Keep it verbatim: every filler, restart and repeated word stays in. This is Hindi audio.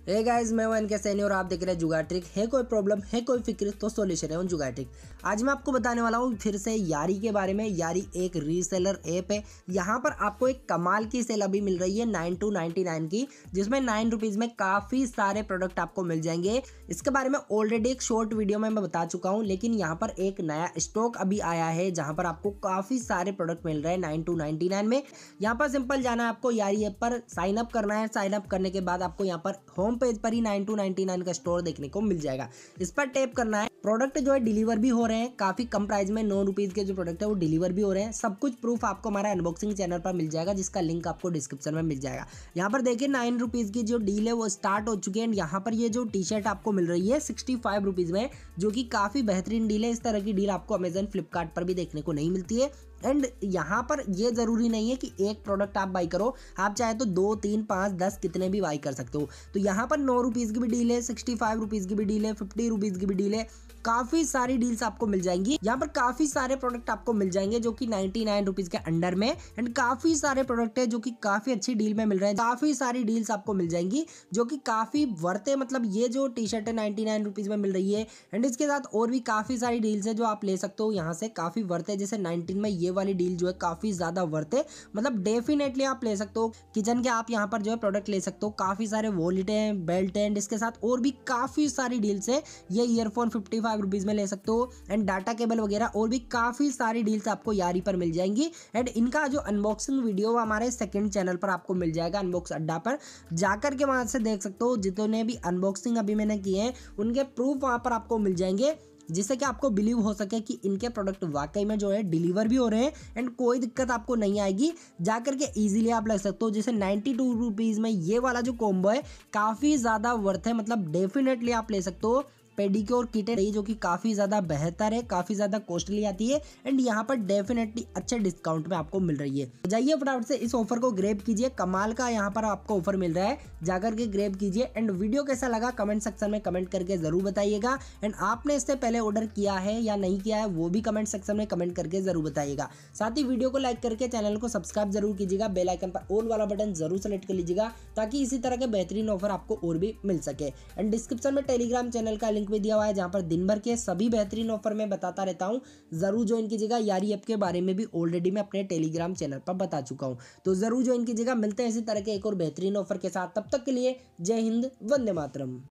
हे गाइस, मैं हूं इनके सैनी और आप देख रहे हैं जुगाट्रिक। है कोई प्रॉब्लम, है कोई फिक्र, तो सॉल्यूशन है उन जुगाट्रिक। आज मैं आपको बताने वाला हूं फिर से यारी के बारे में। यारी एक रीसेलर ऐप है। यहां पर आपको एक कमाल की सेल अभी मिल रही है नाइन टू नाइनटी नाइन की, जिसमें नाइन रुपीज में काफी सारे प्रोडक्ट आपको मिल जाएंगे। इसके बारे में ऑलरेडी एक शॉर्ट वीडियो में मैं बता चुका हूं, लेकिन यहाँ पर एक नया स्टॉक अभी आया है जहां पर आपको काफी सारे प्रोडक्ट मिल रहे हैं नाइन टू नाइनटी नाइन में। यहाँ पर सिंपल जाना है आपको यारी ऐप पर, साइन अप करना है। साइन अप करने के बाद आपको यहाँ पर होम पेज पर ही नाइन टू नाइनटी नाइन का स्टोर देखने को मिल जाएगा। इस पर टैप करना है। प्रोडक्ट जो है डिलीवर भी हो रहे हैं, काफी कम प्राइस में नौ रुपीज के जो प्रोडक्ट है वो डिलीवर भी हो रहे हैं। सब कुछ प्रूफ आपको हमारा अनबॉक्सिंग चैनल पर मिल जाएगा, जिसका लिंक आपको डिस्क्रिप्शन में मिल जाएगा। यहाँ पर देखिए नाइन रुपीज की जो डील है वो स्टार्ट हो चुकी है। यहाँ पर ये जो टी शर्ट आपको मिल रही है सिक्सटी फाइव रुपीज में, जो कि काफी बेहतरीन डील है। इस तरह की डील आपको अमेजन फ्लिपकार्ट पर भी देखने को नहीं मिलती है। एंड यहाँ पर ये जरूरी नहीं है कि एक प्रोडक्ट आप बाई करो, आप चाहे तो दो तीन पाँच दस कितने भी बाई कर सकते हो। तो यहाँ पर नौ रुपीज़ की भी डील है, सिक्सटी फाइव रुपीज़ की भी डील है, फिफ्टी रुपीज़ की भी डील है। काफी सारी डील्स आपको मिल जाएंगी। यहाँ पर काफी सारे प्रोडक्ट आपको मिल जाएंगे जो कि नाइनटी नाइन रुपीज के अंडर में। एंड काफी सारे प्रोडक्ट है जो कि काफी अच्छी डील में मिल रहे हैं। काफी सारी डील्स आपको मिल जाएंगी जो कि काफी वर्थ है। मतलब ये जो टी शर्ट है नाइनटी नाइन रुपीज में मिल रही है। एंड इसके साथ और भी काफी सारी डील्स है जो आप ले सकते हो यहाँ से, काफी वर्थ है। जैसे नाइनटीन में ये वाली डील जो है काफी ज्यादा वर्थ है, मतलब डेफिनेटली आप ले सकते हो। किचन के आप यहाँ पर जो है प्रोडक्ट ले सकते हो। काफी सारे वॉलेट है, बेल्ट है, एंड इसके साथ और भी काफी सारी डील्स है। ये ईयरफोन फिफ्टी फाइव रुपीज में ले सकते हो, एंड डाटा केबल वगैरह और भी काफी सारी डील्स आपको यारी पर मिल जाएंगी। एंड इनका जो अनबॉक्सिंग वीडियो हमारे सेकंड चैनल पर आपको मिल जाएगा, अनबॉक्स अड्डा पर जाकर के वहां से देख सकते हो। जितने भी अनबॉक्सिंग अभी मैंने किए हैं उनके प्रूफ वहां पर आपको मिल जाएंगे, जिससे कि आपको बिलीव हो सके कि इनके प्रोडक्ट वाकई में जो है डिलीवर भी हो रहे हैं एंड कोई दिक्कत आपको नहीं आएगी। जाकर के इजीली आप लग सकते हो। जैसे नाइन्टी टू रुपीज में ये वाला जो कॉम्बो है काफी ज्यादा वर्थ है, मतलब डेफिनेटली आप ले सकते हो। पेडिक्योर किट है जो कि काफी ज्यादा बेहतर है, काफी ज्यादा कॉस्टली आती है, एंड यहाँ पर डेफिनेटली अच्छे डिस्काउंट में आपको मिल रही है। तो जाइए फटाफट से इस ऑफर को ग्रैब कीजिए। कमाल का यहाँ पर आपको ऑफर मिल रहा है, जाकर के ग्रैब कीजिए। एंड वीडियो कैसा लगा कमेंट सेक्शन में कमेंट करके जरूर बताइएगा। एंड आपने इससे पहले ऑर्डर किया है या नहीं किया है वो भी कमेंट सेक्शन में कमेंट करके जरूर बताइएगा। साथ ही वीडियो को लाइक करके चैनल को सब्सक्राइब जरूर कीजिएगा। बेल आइकन पर ऑल वाला बटन जरूर सेलेक्ट कर लीजिएगा, ताकि इसी तरह के बेहतरीन ऑफर आपको और भी मिल सके। एंड डिस्क्रिप्शन में टेलीग्राम चैनल का लिंक भी दिया हुआ है, जहाँ पर दिन भर के सभी बेहतरीन ऑफर में बताता रहता हूं। जरूर ज्वाइन कीजिएगा। यारी ऐप के बारे में भी ऑलरेडी मैं अपने टेलीग्राम चैनल पर बता चुका हूं, तो जरूर ज्वाइन कीजिएगा। मिलते हैं इसी तरह के एक और बेहतरीन ऑफर के साथ। तब तक के लिए जय हिंद, वंदे मातरम।